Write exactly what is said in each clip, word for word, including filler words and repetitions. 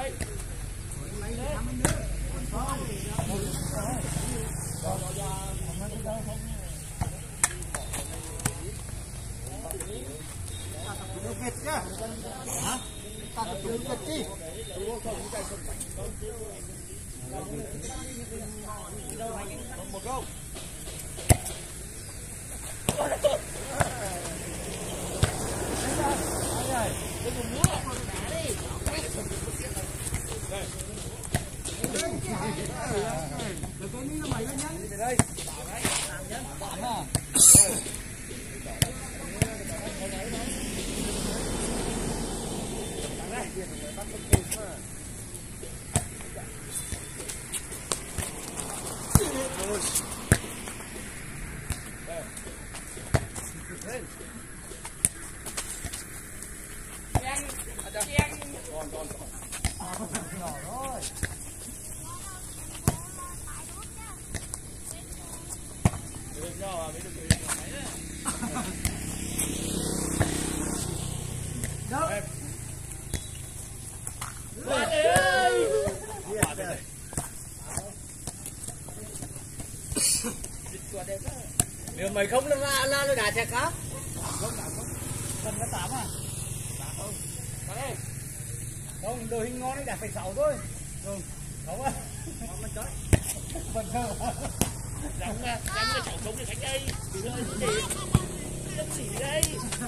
Hả? Ta tập trung cái chi? Một câu. Được cái miếng nó mày lên nhắn. Về đây. Tạm ha. Còn còn nhỏ thôi. Được nhỏ mới được người nhỏ máy đấy. Đâu? Qua đây. Qua đây. Qua đây. Nếu mày không là là nó đá chẹt cá. Không đá không. Cần cái tám à? Đá không. Qua đây. Không, đồ hình ngon đấy, đạt phải sáu thôi. Không, không á. Không nó chết. Vẫn thơ. Đóng ra, đóng ra cháu sống để khách đây. Từ đây, gì? Đóng xỉ đây.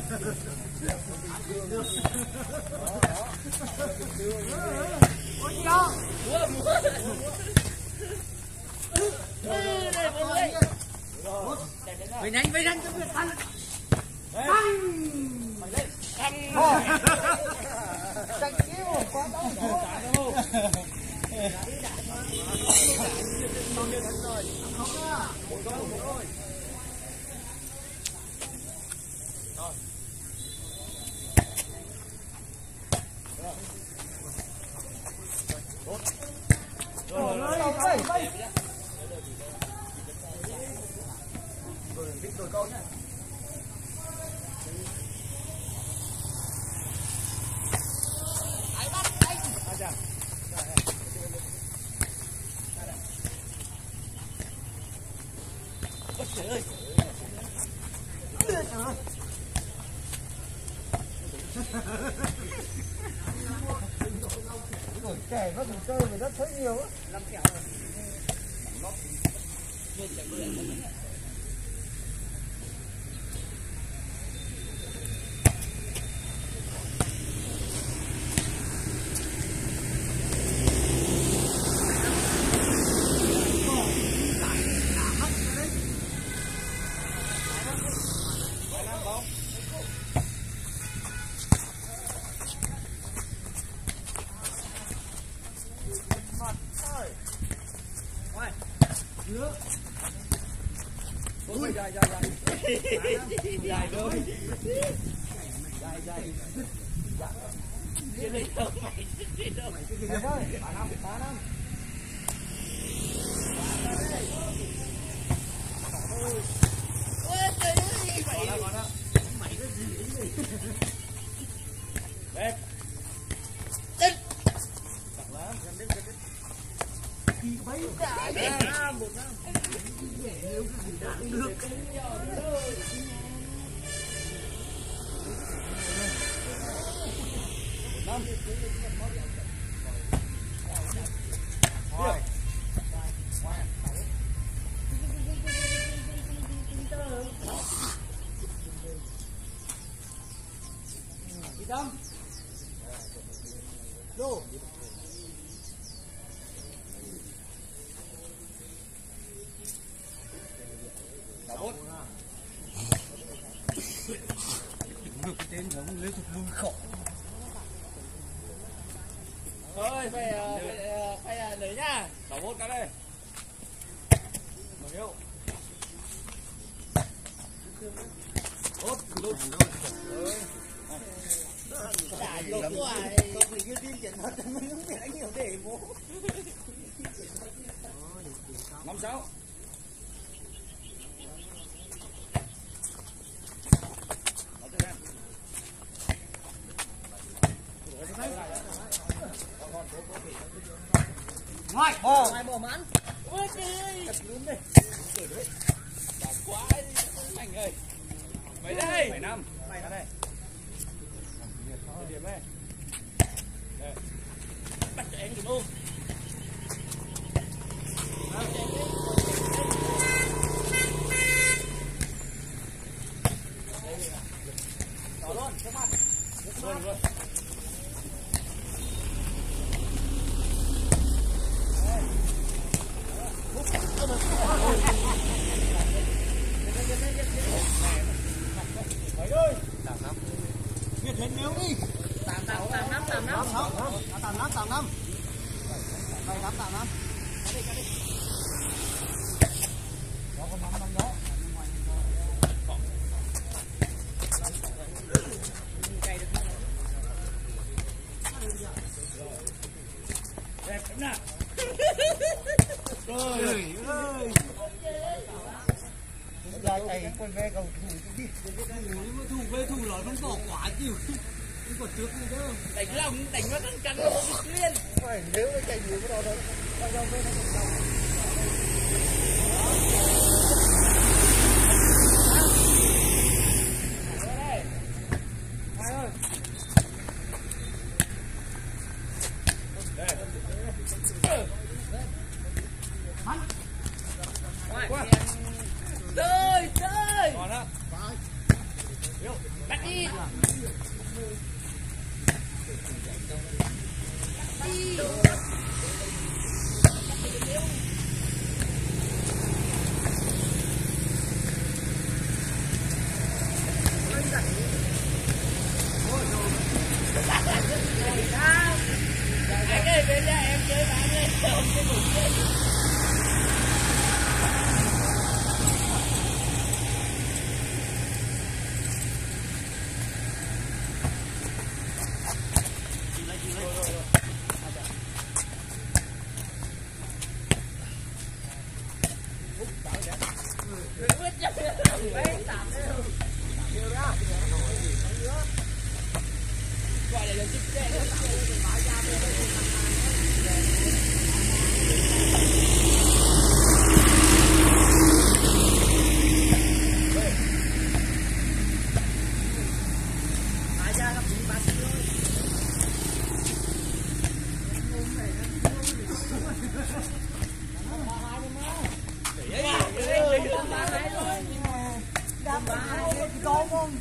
Đó, đó. Ôi cho. Mua, mua. Đây, đây, mọi người. Phải nhanh, phải nhanh cho việc tăng. Tăng. Mày lên. Tăng. Tăng kêu, quá đau khổ. Rồi câu nhá. Ai bắt anh. À dạ. Ôi trời ơi. Trời ơi. Rồi trẻ nó dùng chơi thì rất thấy nhiều á. Năm kẹo rồi. Nó lên chạy bơi. Nữa. Ui dài dài dài. Dài thôi. Dài dài. Cái này đâu mày, cái đâu mày cái gì thôi. ba năm, ba năm. Ôi trời ơi, mày. Mày cái gì vậy? Đẹp. Chết. Chặt lắm, gần đến gần đến. Thì mấy cái ra một năm nếu cái gì đã được năm đi đâm đô được cái tên giống lấy thuộc vui khổ. Thôi phải phải phải lấy nhá. Bảo một cái đây. Bao nhiêu? Tốt, cứ đốt thôi. Đại lộc quá. Không phải như tin chuyện thật mới không biết anh hiểu để bố. Năm sáu. Hãy subscribe cho kênh Ghiền Mì Gõ để không bỏ lỡ những video hấp dẫn. Mày, Ờ. mày bỏ mắn. Ôi trời. Cắt luôn đi. Rồi đấy. Đã quá đi anh ơi. Mày đây. Mày năm. Mày ra đây. Điểm đây. Đây. Bắt cho em luôn. Đó luôn, các bạn. Luôn luôn. Mày ơi. Tám năm. Biết hết nếu đi. Tám tám tám năm tám năm. Tám năm tám năm. Bảy năm tám năm. Đó con năm năm đó. Đẹp lắm nè. Trời ơi. Ra chạy quay về cầu thủ đi. Thủ về thủ nó không bỏ quả chịu. Không còn trước gì đâu. Đánh lòng đánh nó căng căng nó không liên. Phải nếu nó chạy nhiều cái đó đâu. Đâu đâu đâu đâu. Chơi chơi. Còn đó. Bắt đi. Đi. Anh ơi, bên đây em chơi bán lên, không chơi đủ chơi. Gọi là chích đen. Con không?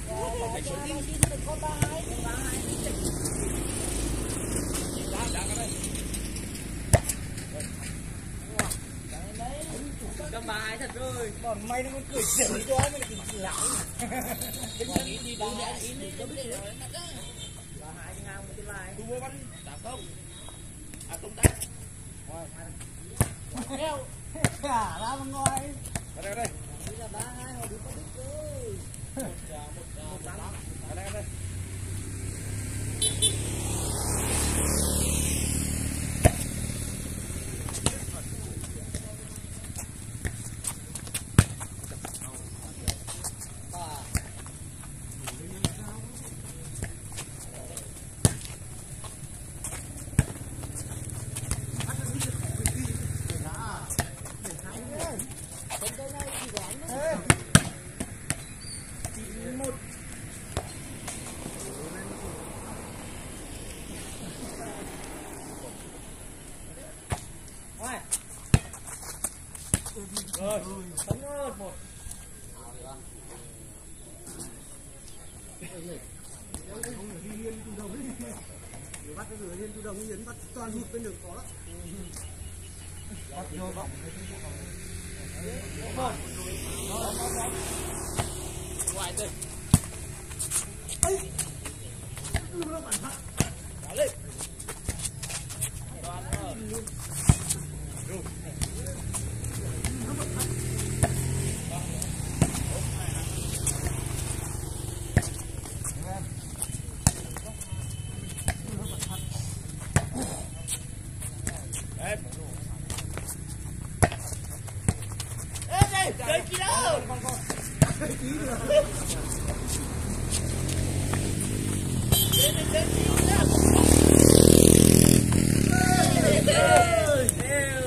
Cầm bài thật rồi. Còn may nó còn cười chửi cho mình thì lặng. Ý đi đâu đã ý đi đâu biết rồi. Bà hai ngang một cái bài. Tu vô bắn đá không? À tung tác. Heo. Cả ra bên ngoài. Ở đây đây. Đây là ba hai hồi đi có biết rồi. Một một một tám. Ở đây đây. Rồi, sống rồi một. Bắt cái rửa lên từ đầu nghiến bắt toàn hụt bên đường có đó. Bắt vô vọng. Ngoài đây. Ấy. Nó bắn thật. Đá lên. Toàn rồi. Rồi. Nó bắn thật. Em. Ê đây, chơi chi đâu? Chơi chi được. Chơi chơi chi đâu?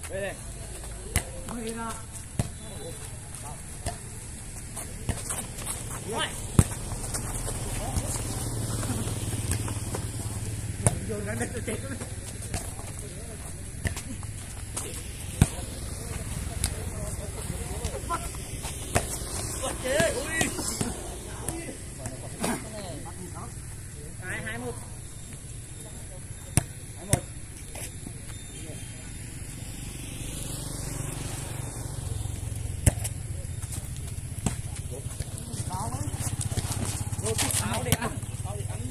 Đây đây. Mới ra. Rồi. Vô ra đây chết rồi. Chết ui. Hai hai một. Hai một. Rồi chút áo để ăn. Áo để ăn.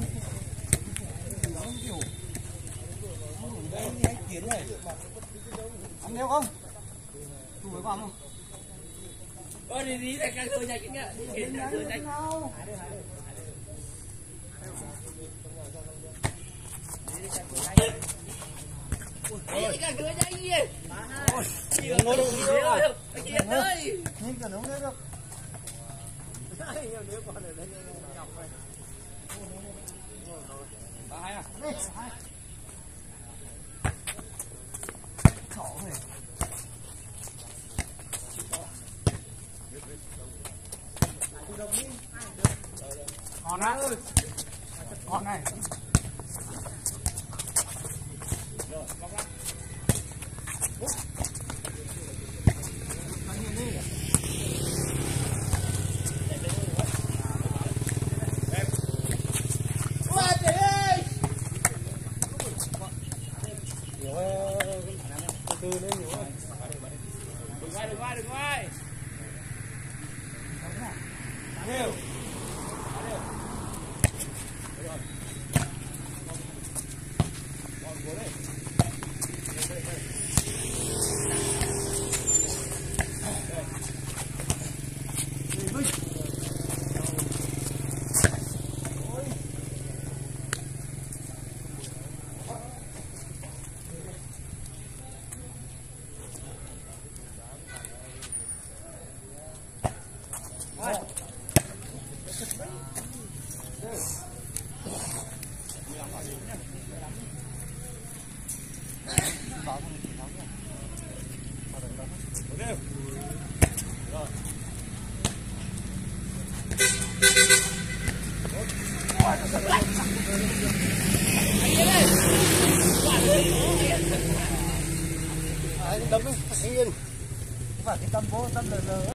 Ăn theo không? Đủ với con không? Ôi đi đi lại càng thôi nhanh cái nhá. Đi càng thôi nhanh. Ôi càng thôi nhanh gì? Chỉ có ngồi được rồi. Anh Kiệt ơi. Nhưng cần không được. Ba hai à? Hai. Chó này. Còn á. Còn này. Rồi, bóc ra. Từ lên nhiều ơi. Đừng quay, đừng quay, đừng quay. Đều. Còn cố lên. Okay. Rồi. Đấy, đấm đi, anh Yên. Phải cái tâm bố, tâm lờ lờ.